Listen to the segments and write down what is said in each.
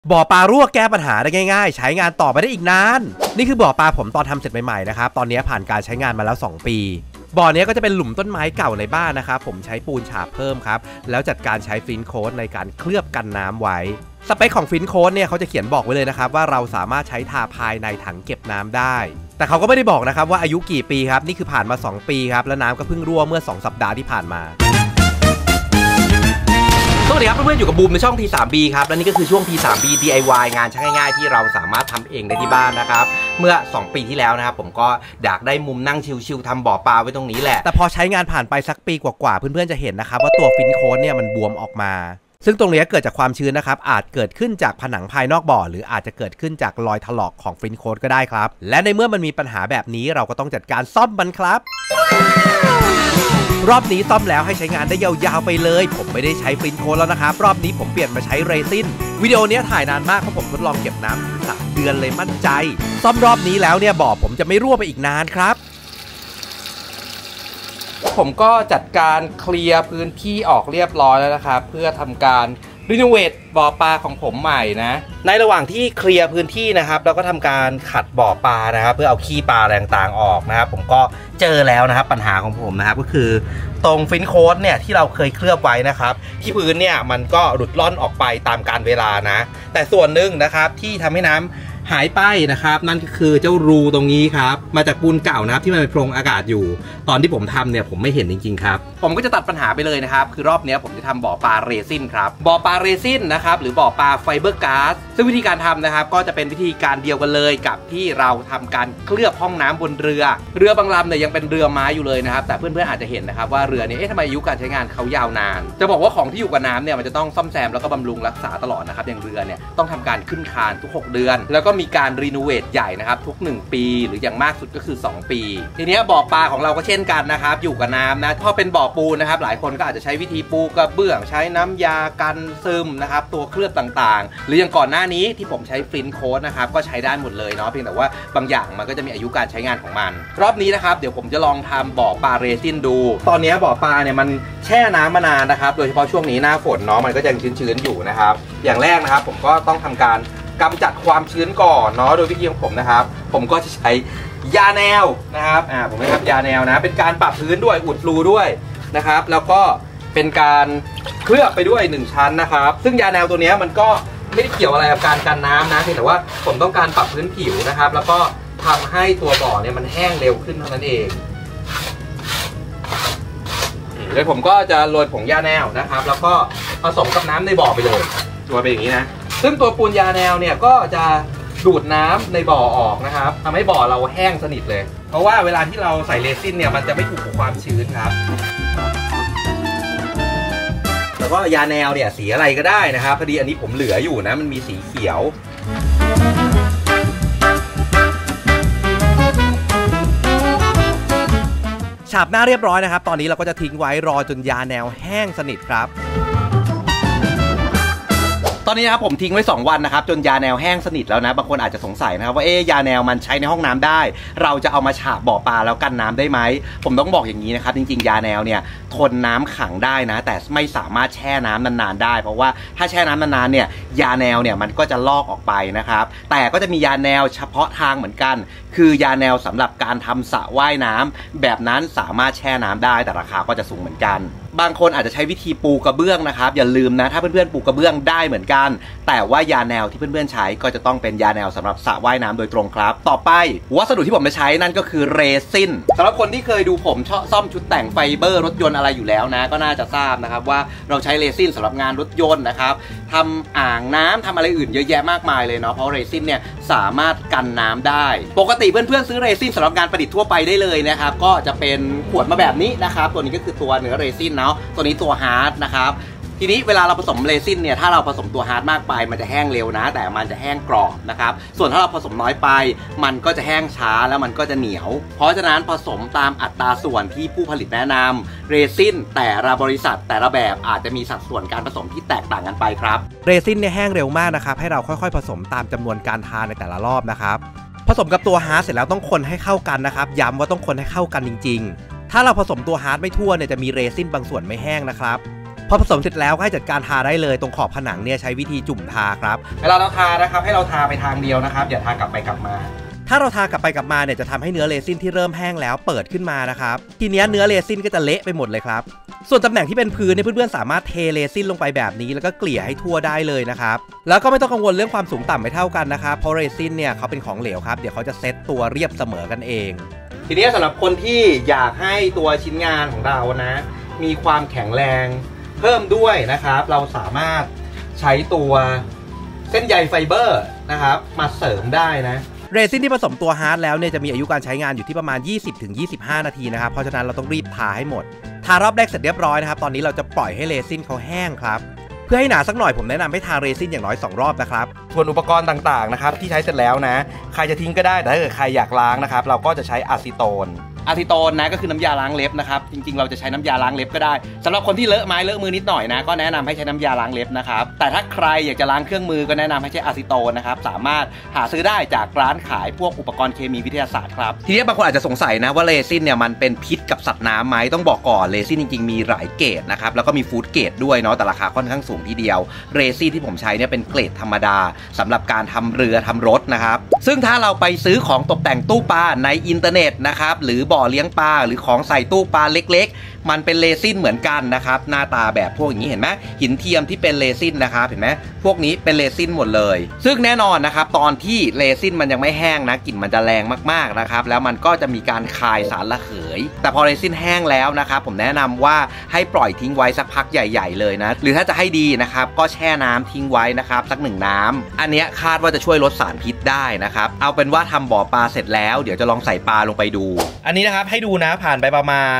บ่อปลารั่วแก้ปัญหาได้ง่ายๆใช้งานต่อไปได้อีกนานนี่คือบ่อปลาผมตอนทำเสร็จใหม่ๆนะครับตอนนี้ผ่านการใช้งานมาแล้ว2 ปีบ่อนี้ก็จะเป็นหลุมต้นไม้เก่าในบ้านนะครับผมใช้ปูนฉาบเพิ่มครับแล้วจัดการใช้ฟินโค้ดในการเคลือบกันน้ำไว้สเปคของฟินโค้ดเนี่ยเขาจะเขียนบอกไว้เลยนะครับว่าเราสามารถใช้ทาภายในถังเก็บน้ำได้แต่เขาก็ไม่ได้บอกนะครับว่าอายุกี่ปีครับนี่คือผ่านมา2 ปีครับแล้วน้ำก็เพิ่งรั่วเมื่อ2 สัปดาห์ที่ผ่านมาสวัสดีครับเพื่อนๆอยู่กับบูมในช่อง T3B ครับและนี่ก็คือช่วง T3B DIY งานช่างง่ายๆที่เราสามารถทำเองได้ที่บ้านนะครับเมื่อ2 ปีที่แล้วนะครับผมก็อยากได้มุมนั่งชิลๆทำบ่อปลาไว้ตรงนี้แหละแต่พอใช้งานผ่านไปสักปีกว่าๆเพื่อนๆจะเห็นนะครับว่าตัวฟินโค้ดเนี่ยมันบวมออกมาซึ่งตรงนี้เกิดจากความชื้นนะครับอาจเกิดขึ้นจากผนังภายนอกบ่อหรืออาจจะเกิดขึ้นจากรอยถลอกของฟินโค้ดก็ได้ครับและในเมื่อมันมีปัญหาแบบนี้เราก็ต้องจัดการซ่อมมันครับรอบนี้ซ่อมแล้วให้ใช้งานได้ยาวๆไปเลยผมไม่ได้ใช้ฟินโค้ดแล้วนะครับรอบนี้ผมเปลี่ยนมาใช้เรซินวิดีโอนี้ถ่ายนานมากเพราะผมทดลองเก็บน้ำ3 เดือนเลยมั่นใจซ่อมรอบนี้แล้วเนี่ยบ่อผมจะไม่รั่วไปอีกนานครับผมก็จัดการเคลียร์พื้นที่ออกเรียบร้อยแล้วนะครับเพื่อทำการรีโนเวทบ่อปลาของผมใหม่นะในระหว่างที่เคลียร์พื้นที่นะครับเราก็ทำการขัดบ่อปลานะครับเพื่อเอาขี้ปลาอะไรต่างๆออกนะครับผมก็เจอแล้วนะครับปัญหาของผมนะครับก็คือตรงฟินโค้ดเนี่ยที่เราเคยเคลือบไว้นะครับที่พื้นเนี่ยมันก็หลุดล่อนออกไปตามกาลเวลานะแต่ส่วนหนึ่งนะครับที่ทำให้น้ำหายไปนะครับนั่นก็คือเจ้ารูตรงนี้ครับมาจากปูนเก่านะครับที่มันเป็นโพรงอากาศอยู่ตอนที่ผมทำเนี่ยผมไม่เห็นจริงๆครับผมก็จะตัดปัญหาไปเลยนะครับคือรอบนี้ผมจะทำบ่อปลาเรซินครับบ่อปลาเรซินนะครับหรือบ่อปลาไฟเบอร์ก๊าซซึ่งวิธีการทำนะครับก็จะเป็นวิธีการเดียวกันเลยกับที่เราทำการเคลือบห้องน้ำบนเรือบางลำเนี่ยยังเป็นเรือไม้อยู่เลยนะครับแต่เพื่อนๆอาจจะเห็นนะครับว่าเรือเนี่ยทำไมอายุการใช้งานเขายาวนานจะบอกว่าของที่อยู่กับน้ำเนี่ยมันจะต้องซ่อมแซมแล้วก็บำรุงรักษาตลอดนะครับอย่างเรือเนี่ยต้องทำการขึ้นคานทุก6 เดือนแล้วก็มีการรีโนเวทใหญ่นะครับทุก1 ปีหรืออย่างมากสุดก็คือ2 ปีทีนี้บ่อปลาของเราก็เช่นกันนะครับอยู่กับน้ำนะพอเป็นบ่อปูนนะครับหลายคนก็อาจจะใช้วิธีปูกระเบื้องใช้น้ำยากันซึมนะครับตัวเคลือบต่างๆหรืออย่างก่อนหน้านี้ที่ผมใช้ฟินโค้ดนะครับก็ใช้ได้หมดเลยเนาะเพียงแต่ว่าบางอย่างมันก็จะมีอายุการใช้งานของมันรอบนี้นะครับเดี๋ยวผมจะลองทำบ่อปลาเรซินดูตอนนี้บ่อปลาเนี่ยมันแช่น้ำมานานนะครับโดยเฉพาะช่วงนี้หน้าฝนเนาะมันก็ยังชื้นๆอยู่นะครับอย่างแรกนะครับผมก็ต้องทำการกำจัดความชื้นก่อนเนาะโดยวิธีของผมนะครับผมก็จะใช้ยาแนวนะครับผมไม่ทำยาแนวนะเป็นการปรับพื้นด้วยอุดรูด้วยนะครับแล้วก็เป็นการเคลือบไปด้วย1 ชั้นนะครับซึ่งยาแนวตัวนี้มันก็ไม่ได้เกี่ยวอะไรกับการกันน้ำนะเพียงแต่ว่าผมต้องการปรับพื้นผิวนะครับแล้วก็ทำให้ตัวบ่อเนี่ยมันแห้งเร็วขึ้นเท่านั้นเองเดี๋ยวผมก็จะโรยผงยาแนวนะครับแล้วก็ผสมกับน้ำในบ่อไปเลยตัวเป็นอย่างนี้นะซึ่งตัวปูนยาแนวเนี่ยก็จะดูดน้ำในบ่อออกนะครับทำให้บ่อเราแห้งสนิทเลยเพราะว่าเวลาที่เราใส่เรซินเนี่ยมันจะไม่ถูกกับความชื้นครับแล้วก็ยาแนวเนี่ยสีอะไรก็ได้นะครับพอดีอันนี้ผมเหลืออยู่นะมันมีสีเขียวฉาบหน้าเรียบร้อยนะครับตอนนี้เราก็จะทิ้งไว้รอจนยาแนวแห้งสนิทครับตอนนี้นะครับผมทิ้งไว้2 วันนะครับจนยาแนวแห้งสนิทแล้วนะบางคนอาจจะสงสัยนะครับว่ายาแนวมันใช้ในห้องน้ำได้เราจะเอามาฉาบบ่อปลาแล้วกันน้ำได้ไหมผมต้องบอกอย่างนี้นะครับจริงๆยาแนวเนี่ยทนน้ำขังได้นะแต่ไม่สามารถแช่น้ำนานๆได้เพราะว่าถ้าแช่น้ำนานๆเนี่ยยาแนวเนี่ยมันก็จะลอกออกไปนะครับแต่ก็จะมียาแนวเฉพาะทางเหมือนกันคือยาแนวสำหรับการทำสระว่ายน้ำแบบนั้นสามารถแช่น้ำได้แต่ราคาก็จะสูงเหมือนกันบางคนอาจจะใช้วิธีปูกระเบื้องนะครับอย่าลืมนะถ้าเพื่อนๆปูกระเบื้องได้เหมือนกันแต่ว่ายาแนวที่เพื่อนๆใช้ก็จะต้องเป็นยาแนวสำหรับสระว่ายน้ำโดยตรงครับต่อไปวัสดุที่ผมจะใช้นั่นก็คือเรซินสำหรับคนที่เคยดูผมซ่อมชุดแต่งไฟเบอร์รถยนต์อะไรอยู่แล้วนะก็น่าจะทราบนะครับว่าเราใช้เรซินสำหรับงานรถยนต์นะครับทำอ่างน้ำทำอะไรอื่นเยอะแยะมากมายเลยเนาะเพราะเรซินเนี่ยสามารถกันน้ำได้ปกติเพื่อนๆซื้อเรซินสำหรับงานประดิษฐ์ทั่วไปได้เลยนะครับก็จะเป็นขวดมาแบบนี้นะครับตัวนี้ก็คือตัวเนื้อเรซินเนาะตัวนี้ตัวฮาร์ดนะครับทีนี้เวลาเราผสมเรซินเนี่ยถ้าเราผสมตัวฮาร์ดมากไปมันจะแห้งเร็วนะแต่มันจะแห้งกรอบนะครับส่วนถ้าเราผสมน้อยไปมันก็จะแห้งช้าแล้วมันก็จะเหนียวเพราะฉะนั้นผสมตามอัตราส่วนที่ผู้ผลิตแนะนำเรซินแต่ละบริษัทแต่ละแบบอาจจะมีสัดส่วนการผสมที่แตกต่างกันไปครับเรซินเนี่ยแห้งเร็วมากนะครับให้เราค่อยๆผสมตามจำนวนการทานในแต่ละรอบนะครับผสมกับตัวฮาร์ดเสร็จแล้วต้องคนให้เข้ากันนะครับย้ำว่าต้องคนให้เข้ากันจริงๆถ้าเราผสมตัวฮาร์ดไม่ทั่วเนี่ยจะมีเรซินบางส่วนไม่แห้งนะครับพพอผสมเสร็จแล้วก็ให้จัดการทาได้เลยตรงขอบผนังเนี่ยใช้วิธีจุ่มทาครับเวลาเราทานะครับให้เราทาไปทางเดียวนะครับอย่าทากลับไปกลับมาถ้าเราทากลับไปกลับมาเนี่ยจะทำให้เนื้อเรซินที่เริ่มแห้งแล้วเปิดขึ้นมานะครับทีนี้เนื้อเรซินก็จะเละไปหมดเลยครับส่วนตำแหน่งที่เป็นพื้นเนี่ยเพื่อนๆสามารถเทเรซินลงไปแบบนี้แล้วก็เกลี่ยให้ทั่วได้เลยนะครับแล้วก็ไม่ต้องกังวลเรื่องความสูงต่ำไม่เท่ากันนะครับเพราะเรซินเนี่ยเขาเป็นของเหลวครับเดี๋ยวเขาจะเซตตัวเรียบเสมอกันเองทีนี้สำหรับคนที่อยากให้ตัวชิ้นงานของเรานะมีความแข็งแรงเพิ่มด้วยนะครับเราสามารถใช้ตัวเส้นใยไฟเบอร์นะครับมาเสริมได้นะเรซินที่ผสมตัวฮาร์ดแล้วเนี่ยจะมีอายุการใช้งานอยู่ที่ประมาณ 20-25 นาทีนะครับเพราะฉะนั้นเราต้องรีบทาให้หมดทารอบแรกเสร็จเรียบร้อยนะครับตอนนี้เราจะปล่อยให้เรซินเขาแห้งครับเพื่อให้หนาสักหน่อยผมแนะนำให้ทาเรซินอย่างน้อย2รอบนะครับส่วนอุปกรณ์ต่างๆนะครับที่ใช้เสร็จแล้วนะใครจะทิ้งก็ได้แต่ถ้าเกิดใครอยากล้างนะครับเราก็จะใช้อะซิโตนนะก็คือน้ำยาล้างเล็บนะครับจริงๆเราจะใช้น้ำยาล้างเล็บก็ได้สำหรับคนที่เลอะไม้เลอะมือนิดหน่อยนะก็แนะนำให้ใช้น้ำยาล้างเล็บนะครับแต่ถ้าใครอยากจะล้างเครื่องมือก็แนะนำให้ใช้อะซิโตนนะครับสามารถหาซื้อได้จากร้านขายพวกอุปกรณ์เคมีวิทยาศาสตร์ครับทีนี้บางคนอาจจะสงสัยนะว่าเรซินเนี่ยมันเป็นพิษกับสัตว์น้ำไหมต้องบอกก่อนเรซินจริงๆมีหลายเกรดนะครับแล้วก็มีฟู้ดเกรดด้วยเนาะแต่ราคาค่อนข้างสูงทีเดียวเรซินที่ผมใช้เนี่ยเป็นเกรดธรรมดาสำหรับการทำเรือทำรถนะครับซึ่งถ้าเราไปซื้อของตกแต่งตู้ปลาในอินเทอร์เน็ตนะครับหรือบ่อเลี้ยงปลาหรือของใส่ตู้ปลาเล็กๆมันเป็นเรซินเหมือนกันนะครับหน้าตาแบบพวกอย่างนี้เห็นไหมหินเทียมที่เป็นเรซินนะครับเห็นไหมพวกนี้เป็นเรซินหมดเลยซึ่งแน่นอนนะครับตอนที่เรซินมันยังไม่แห้งนะกลิ่นมันจะแรงมากๆนะครับแล้วมันก็จะมีการคายสารระเหยแต่พอเรซินแห้งแล้วนะครับผมแนะนำว่าให้ปล่อยทิ้งไว้สักพักใหญ่ๆเลยนะหรือถ้าจะให้ดีนะครับก็แช่น้ำทิ้งไว้นะครับสัก1น้ำอันนี้คาดว่าจะช่วยลดสารพิษได้นะครับเอาเป็นว่าทำบ่อปลาเสร็จแล้วเดี๋ยวจะลองใส่ปลาลงไปดูอันนี้นะครับให้ดูนะผ่านไปประมาณ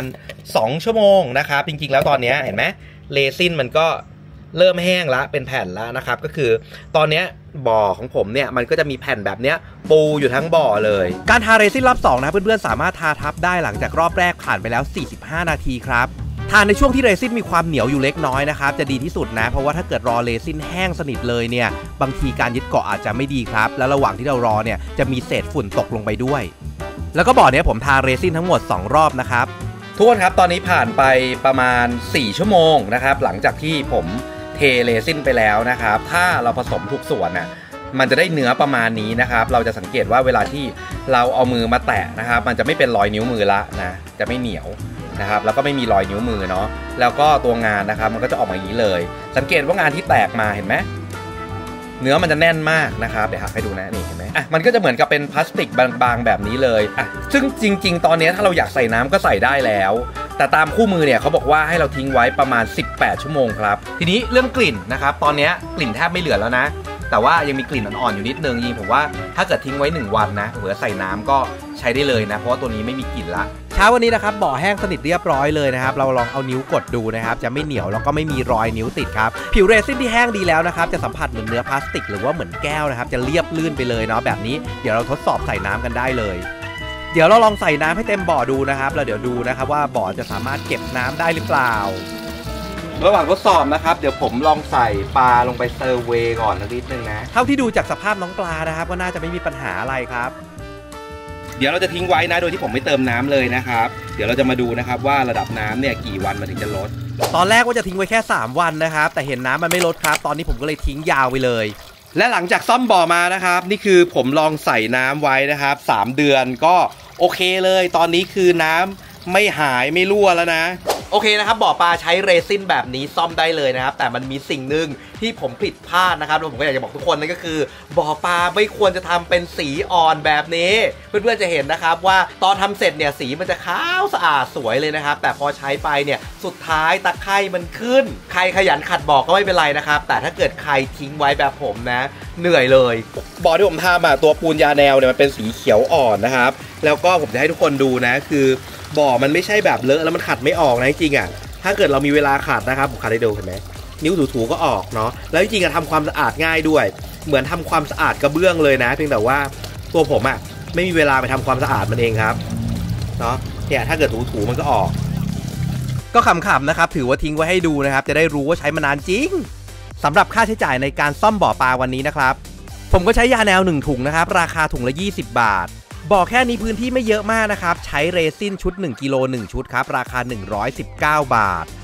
2 ชั่วโมงนะครับจริงๆแล้วตอนนี้เห็นไหมเรซินมันก็เริ่มแห้งละเป็นแผ่นแล้วนะครับก็คือตอนนี้บ่อของผมเนี่ยมันก็จะมีแผ่นแบบนี้ปูอยู่ทั้งบ่อเลยการทาเรซินรอบ2นะเพื่อนๆสามารถทาทับได้หลังจากรอบแรกผ่านไปแล้ว45 นาทีครับทาในช่วงที่เรซินมีความเหนียวอยู่เล็กน้อยนะครับจะดีที่สุดนะเพราะว่าถ้าเกิดรอเรซินแห้งสนิทเลยเนี่ยบางทีการยึดเกาะอาจจะไม่ดีครับแล้วระหว่างที่เรารอเนี่ยจะมีเศษฝุ่นตกลงไปด้วยแล้วก็บ่อนี้ผมทาเรซินทั้งหมด2รอบนะครับทุกคนครับตอนนี้ผ่านไปประมาณ4 ชั่วโมงนะครับหลังจากที่ผมเทเรซินไปแล้วนะครับถ้าเราผสมทุกส่วนน่ะมันจะได้เนื้อประมาณนี้นะครับเราจะสังเกตว่าเวลาที่เราเอามือมาแตะนะครับมันจะไม่เป็นรอยนิ้วมือละนะจะไม่เหนียวนะครับแล้วก็ไม่มีรอยนิ้วมือเนาะแล้วก็ตัวงานนะครับมันก็จะออกมาอย่างนี้เลยสังเกตว่างานที่แตกมาเห็นไหมเนื้อมันจะแน่นมากนะครับเดี๋ยวหักให้ดูนะนี่เห็นไหมมันก็จะเหมือนกับเป็นพลาสติกบางๆแบบนี้เลยซึ่งจริงๆตอนนี้ถ้าเราอยากใส่น้ำก็ใส่ได้แล้วแต่ตามคู่มือเนี่ยเขาบอกว่าให้เราทิ้งไว้ประมาณ18 ชั่วโมงครับทีนี้เรื่องกลิ่นนะครับตอนนี้กลิ่นแทบไม่เหลือแล้วนะแต่ว่ายังมีกลิ่นอ่อนๆอยู่นิดนึงจริงผมว่าถ้าเกิดทิ้งไว้1 วันนะเผื่อใส่น้ำก็ใช้ได้เลยนะเพราะว่าตัวนี้ไม่มีกลิ่นละเช้าวันนี้นะครับบ่อแห้งสนิทเรียบร้อยเลยนะครับเราลองเอานิ้วกดดูนะครับจะไม่เหนียวแล้วก็ไม่มีรอยนิ้วติดครับผิวเรซินที่แห้งดีแล้วนะครับจะสัมผัสเหมือนเนื้อพลาสติกหรือว่าเหมือนแก้วนะครับจะเรียบลื่นไปเลยเนาะแบบนี้เดี๋ยวเราทดสอบใส่น้ำกันได้เลยเดี๋ยวเราลองใส่น้ำให้เต็มบ่อดูนะครับแล้วเดี๋ยวดูนะครับว่าบ่อจะสามารถเก็บน้ำได้หรือเปล่าระหว่างทดสอบนะครับเดี๋ยวผมลองใส่ปลาลงไปเซอร์เวย์ก่อนนิดนึงนะเท่าที่ดูจากสภาพน้องปลานะครับก็น่าจะไม่มีปัญหาอะไรครับเดี๋ยวเราจะทิ้งไว้นะโดยที่ผมไม่เติมน้ำเลยนะครับเดี๋ยวเราจะมาดูนะครับว่าระดับน้ำเนี่ยกี่วันมันถึงจะลดตอนแรกว่าจะทิ้งไว้แค่3 วันนะครับแต่เห็นน้ำมันไม่ลดครับตอนนี้ผมก็เลยทิ้งยาวไปเลยและหลังจากซ่อมบ่อมานะครับนี่คือผมลองใส่น้ำไว้นะครับ3 เดือนก็โอเคเลยตอนนี้คือน้ำไม่หายไม่รั่วแล้วนะโอเคนะครับบ่อปลาใช้เรซินแบบนี้ซ่อมได้เลยนะครับแต่มันมีสิ่งหนึ่งที่ผมผิดพลาดนะครับแล้วผมก็อยากจะบอกทุกคนนั่นก็คือบ่อปลาไม่ควรจะทำเป็นสีอ่อนแบบนี้เพื่อนๆจะเห็นนะครับว่าตอนทำเสร็จเนี่ยสีมันจะขาวสะอาดสวยเลยนะครับแต่พอใช้ไปเนี่ยสุดท้ายตะไคร่มันขึ้นใครขยันขัดบ่อก็ไม่เป็นไรนะครับแต่ถ้าเกิดใครทิ้งไว้แบบผมนะเหนื่อยเลยบ่อที่ผมทำตัวปูนยาแนวเนี่ยมันเป็นสีเขียวอ่อนนะครับแล้วก็ผมจะให้ทุกคนดูนะคือบ่อมันไม่ใช่แบบเลอะแล้วมันขัดไม่ออกนะจริงถ้าเกิดเรามีเวลาขัดนะครับผมขัดให้ดูเห็นไหมนิ้วถูๆก็ออกเนาะแล้วจริงๆทำความสะอาดง่ายด้วยเหมือนทำความสะอาดกระเบื้องเลยนะเพียงแต่ว่าตัวผมไม่มีเวลาไปทำความสะอาดมันเองครับเนาะเนี่ยถ้าเกิดถูๆมันก็ออกก็ขำๆนะครับถือว่าทิ้งไว้ให้ดูนะครับจะได้รู้ว่าใช้มานานจริงสำหรับค่าใช้จ่ายในการซ่อมบ่อปลาวันนี้นะครับผมก็ใช้ยาแนว1 ถุงนะครับราคาถุงละ20 บาทบ่อแค่นี้พื้นที่ไม่เยอะมากนะครับใช้เรซินชุด1 กิโล1 ชุดครับราคา119 บาท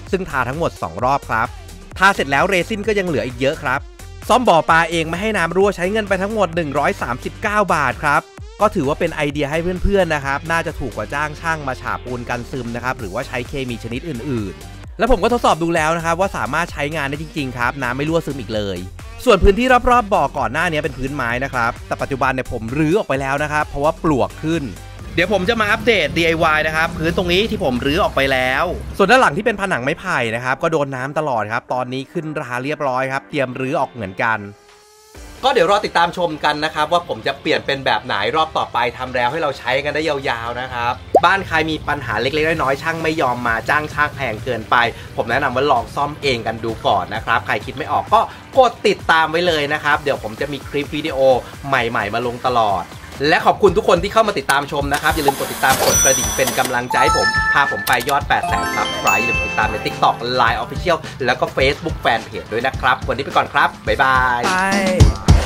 ซึ่งทาทั้งหมด2รอบครับทาเสร็จแล้วเรซินก็ยังเหลืออีกเยอะครับซ่อมบ่อปลาเองไม่ให้น้ำรั่วใช้เงินไปทั้งหมด139 บาทครับก็ถือว่าเป็นไอเดียให้เพื่อนๆนะครับน่าจะถูกกว่าจ้างช่างมาฉาบปูนกันซึมนะครับหรือว่าใช้เคมีชนิดอื่นๆแล้วผมก็ทดสอบดูแล้วนะครับว่าสามารถใช้งานได้จริงๆครับน้ำไม่รั่วซึมอีกเลยส่วนพื้นที่รอบๆบ่อก่อนหน้านี้เป็นพื้นไม้นะครับแต่ปัจจุบันเนี่ยผมรื้อออกไปแล้วนะครับเพราะว่าปลวกขึ้นเดี๋ยวผมจะมาอัปเดต DIY นะครับพื้นตรงนี้ที่ผมรื้อออกไปแล้วส่วนด้านหลังที่เป็นผนังไม้ไผ่นะครับก็โดนน้ำตลอดครับตอนนี้ขึ้นราเรียบร้อยครับเตรียมรื้อออกเหมือนกันก็เดี๋ยวรอติดตามชมกันนะครับว่าผมจะเปลี่ยนเป็นแบบไหนรอบต่อไปทำแล้วให้เราใช้กันได้ยาวๆนะครับบ้านใครมีปัญหาเล็กๆน้อยๆช่างไม่ยอมมาจ้างช่างแพงเกินไปผมแนะนำว่าลองซ่อมเองกันดูก่อนนะครับใครคิดไม่ออกก็กดติดตามไว้เลยนะครับเดี๋ยวผมจะมีคลิปวิดีโอใหม่ๆมาลงตลอดและขอบคุณทุกคนที่เข้ามาติดตามชมนะครับอย่าลืมกดติดตามกดกระดิ่งเป็นกำลังใจให้ผมพาผมไปยอด 800,000 Subscribe อย่าลืมติดตามใน TikTok Line Official แล้วก็ Facebook Fanpage ด้วยนะครับวันนี้ไปก่อนครับบ๊ายบาย